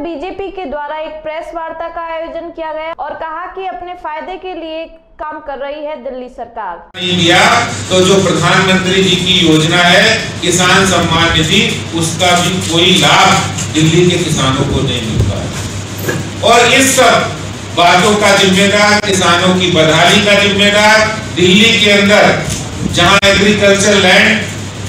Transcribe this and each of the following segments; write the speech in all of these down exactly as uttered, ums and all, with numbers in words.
BJP के द्वारा एक प्रेस वार्ता का आयोजन किया गया और कहा कि अपने फायदे के लिए काम कर रही है दिल्ली सरकार। दिया तो जो प्रधानमंत्री जी की योजना है किसान सम्मान निधि, उसका भी कोई लाभ दिल्ली के किसानों को नहीं मिलता है। और इस सब बातों का जिम्मेदार, किसानों की बदहाली का जिम्मेदार दिल्ली के अंदर जहां एग्रीकल्चर लैंड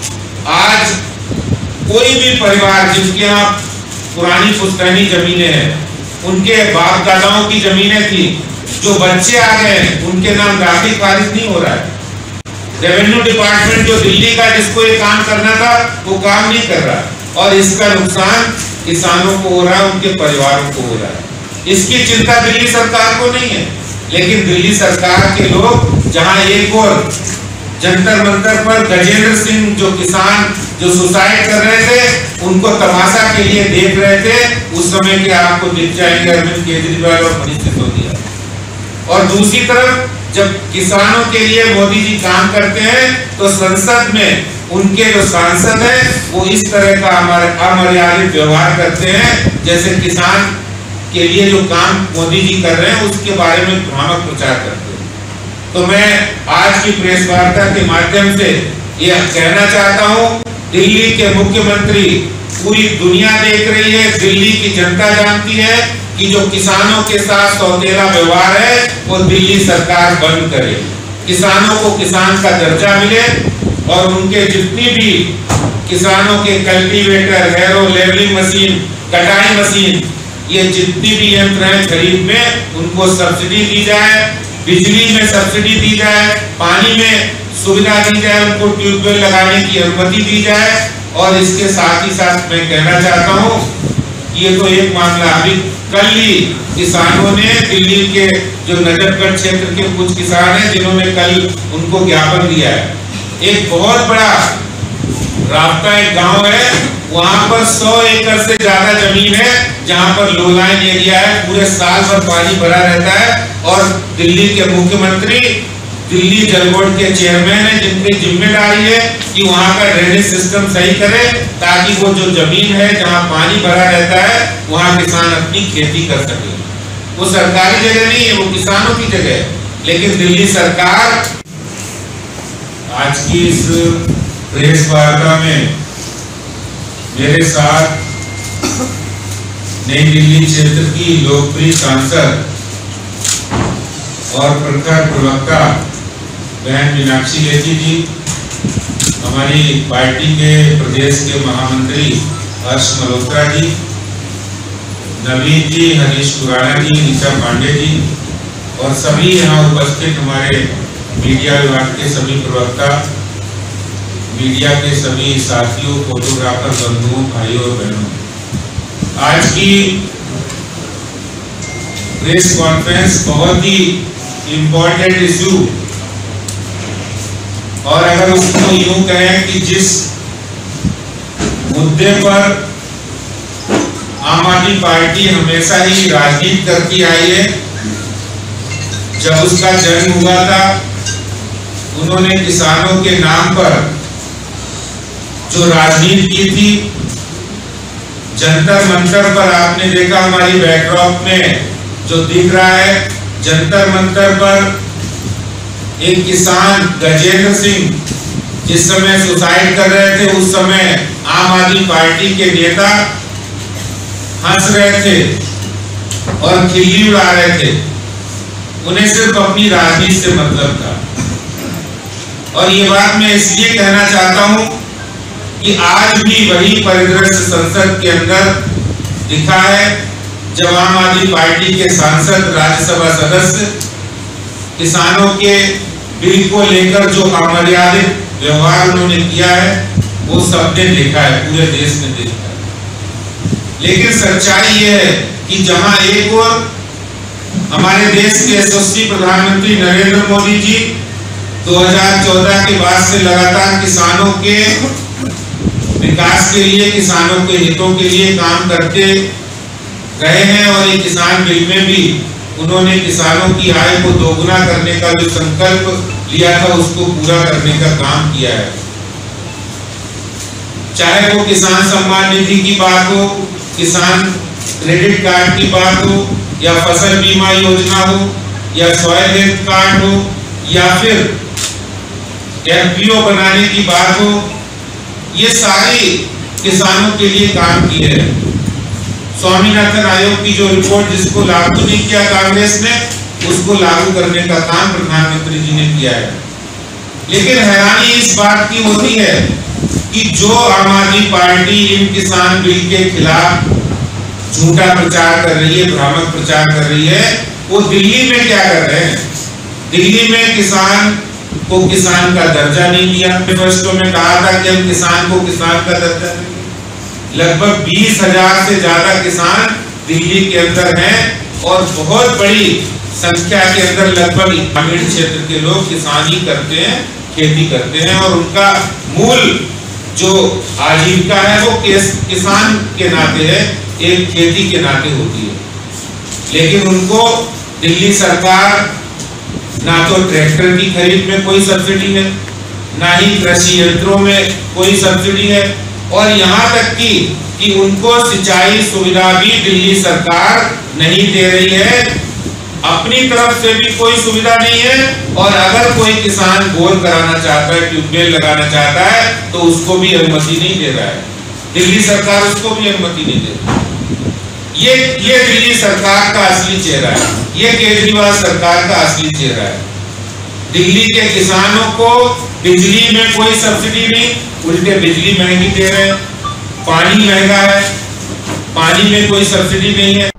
आज कोई भी परिवार जिनके यहाँ पुरानी पुश्तैनी जमीनें हैं, उनके बाप दादाओं की जमीनें थी, जो बच्चे आ गए हैं उनके नाम दाखिल खारिज नहीं हो रहा है। रेवेन्यू डिपार्टमेंट जो दिल्ली का जिसको ये काम करना था वो काम नहीं कर रहा और इसका नुकसान किसानों को हो रहा है, उनके परिवारों को हो रहा है। इसकी चिंता दिल्ली सरकार को नहीं है, लेकिन दिल्ली सरकार के लोग जहां एक और जंतर मंतर पर गजेंद्र सिंह जो किसान जो सुसाइड कर रहे थे उनको तमाशा के लिए देख रहे थे, उस समय के आपको दिख जाएंगे अरविंद केजरीवाल और मनीष सिसोदिया। और दूसरी तरफ जब किसानों के लिए मोदी जी काम करते हैं तो संसद में उनके जो सांसद हैं वो इस तरह का अमर्यादित व्यवहार करते हैं, जैसे किसान के लिए जो काम मोदी जी कर रहे हैं उसके बारे में भ्रामक प्रचार करते हैं। तो मैं आज की प्रेस वार्ता के माध्यम से ये कहना चाहता हूँ, दिल्ली के मुख्यमंत्री पूरी दुनिया देख रही है, दिल्ली की जनता जानती है कि जो किसानों के साथ सौतेला व्यवहार है वो दिल्ली सरकार बंद करे, किसानों को किसान का दर्जा मिले और उनके जितनी भी किसानों के कल्टीवेटर, हैरो, लेवलिंग मशीन, कटाई मशीन, ये जितनी भी यंत्र हैं खरीद में उनको सब्सिडी दी जाए, बिजली में सब्सिडी दी जाए, पानी में सुविधा दी जाए, उनको ट्यूबवेल लगाने की अनुमति दी जाए। और इसके साथ ही साथ मैं कहना चाहता हूँ ये तो एक मामला, अभी कल ही किसानों ने दिल्ली के जो नजफगढ़ क्षेत्र के कुछ किसान हैं जिन्होंने कल उनको ज्ञापन दिया है। एक बहुत बड़ा रास्ता एक गांव है, वहां पर सौ एकड़ से ज्यादा जमीन है जहां पर लो लाइन एरिया है, पूरे साल भर पानी भरा रहता है और दिल्ली के मुख्यमंत्री दिल्ली जल बोर्ड के चेयरमैन है जिनकी जिम्मेदारी है कि वहां का ड्रेनेज सिस्टम सही करे ताकि वो जो जमीन है जहां पानी भरा रहता है वहां किसान अपनी खेती कर सके। वो सरकारी जगह नहीं है, वो किसानों की जगह है। लेकिन दिल्ली सरकार आज की इस प्रेस वार्ता में मेरे साथ नई दिल्ली क्षेत्र की लोकप्रिय सांसद और प्रखर प्रवक्ता बहन मीनाक्षी लेखी जी, हमारी पार्टी के प्रदेश के महामंत्री हर्ष मल्होत्रा जी, नवीन जी, हरीश खुराना जी, नीता पांडे जी और सभी यहाँ उपस्थित हमारे मीडिया विभाग के सभी प्रवक्ता, मीडिया के सभी साथियों, फोटोग्राफर बंधुओं, भाइयों और बहनों, आज की प्रेस कॉन्फ्रेंस बहुत ही इम्पोर्टेंट इश्यू, और अगर उसको यूं कहें कि जिस मुद्दे पर आम आदमी पार्टी हमेशा ही राजनीति करती आई है, जब उसका जन्म हुआ था उन्होंने किसानों के नाम पर जो राजनीति की थी, जंतर मंतर पर आपने देखा हमारी बैकड्रॉप में जो दिख रहा है, जंतर मंतर पर एक किसान गजेंद्र सिंह जिस समय सुसाइड कर रहे थे उस समय आम आदमी पार्टी के नेता हंस रहे थे और खिल्ली उड़ा रहे थे, उन्हें सिर्फ अपनी राजनीति से मतलब था। और ये बात मैं इसलिए कहना चाहता हूं कि आज भी वही परिदृश्य संसद के अंदर दिखा है जब आम आदमी पार्टी के सांसद, राज्यसभा सदस्य किसानों के बिल को लेकर जो अमर्यादित व्यवहार उन्होंने किया है वो सबने देखा है, पूरे देश ने देखा है। लेकिन सच्चाई ये है कि जहां एक और हमारे देश के यशस्वी प्रधानमंत्री नरेंद्र मोदी जी दो हज़ार चौदह के बाद से लगातार किसानों के विकास के लिए, किसानों के हितों के लिए काम करते रहे हैं और ये किसान बिल में भी उन्होंने किसानों की आय को दोगुना करने का जो संकल्प लिया था उसको पूरा करने का काम किया है। चाहे वो किसान सम्मान निधि की बात हो, किसान क्रेडिट कार्ड की बात हो, या फसल बीमा योजना हो, या सॉइल हेल्थ कार्ड हो, या फिर एफपीओ बनाने की बात हो, ये सारी किसानों के लिए काम किए हैं। स्वामीनाथन आयोग की जो रिपोर्ट जिसको लागू नहीं किया कांग्रेस ने, उसको लागू करने का काम प्रधानमंत्री जी ने किया है। लेकिन हैरानी इस बात की होती है कि जो आम आदमी पार्टी इन किसान बिल के खिलाफ झूठा प्रचार कर रही है, भ्रामक प्रचार कर रही है, वो दिल्ली में क्या कर रहे हैं? दिल्ली में किसान को किसान का दर्जा नहीं दिया। मैनिफेस्टो में कहा था कि हम किसान को किसान का दर्जा देंगे। लगभग बीस हजार से ज्यादा किसान दिल्ली के अंदर हैं और बहुत बड़ी संख्या के अंदर लगभग ग्रामीण क्षेत्र के लोग किसान ही करते हैं, खेती करते हैं, और उनका मूल जो आजीविका है वो किसान के नाते है, एक खेती के नाते होती है। लेकिन उनको दिल्ली सरकार ना तो ट्रैक्टर की खरीद में कोई सब्सिडी है, ना ही कृषि यंत्रों में कोई सब्सिडी है, और यहाँ तक कि कि उनको सिंचाई सुविधा भी दिल्ली सरकार नहीं दे रही है, अपनी तरफ से भी कोई सुविधा नहीं है। और अगर कोई किसान बोर कराना चाहता है, ट्यूबवेल लगाना चाहता है, तो उसको भी अनुमति नहीं दे रहा है, दिल्ली सरकार उसको भी अनुमति नहीं दे रही। ये ये दिल्ली सरकार का असली चेहरा है, ये केजरीवाल सरकार का असली चेहरा है। दिल्ली के किसानों को बिजली में कोई सब्सिडी नहीं, उल्टे बिजली महंगी दे रहे हैं, पानी महंगा है, पानी में कोई सब्सिडी नहीं है।